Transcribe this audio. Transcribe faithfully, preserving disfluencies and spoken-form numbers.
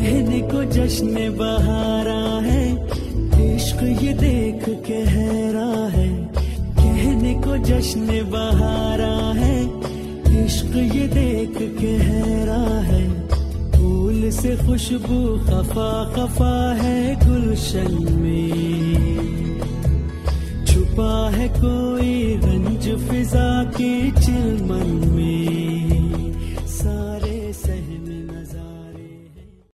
कहने को जश्न बहारा है, इश्क ये देख के हैरा है। कहने को जश्न बहारा है, इश्क ये देख के हैरा है। फूल से खुशबू खफा खफा है गुलशन में, छुपा है कोई रंज फिजा की चिलमन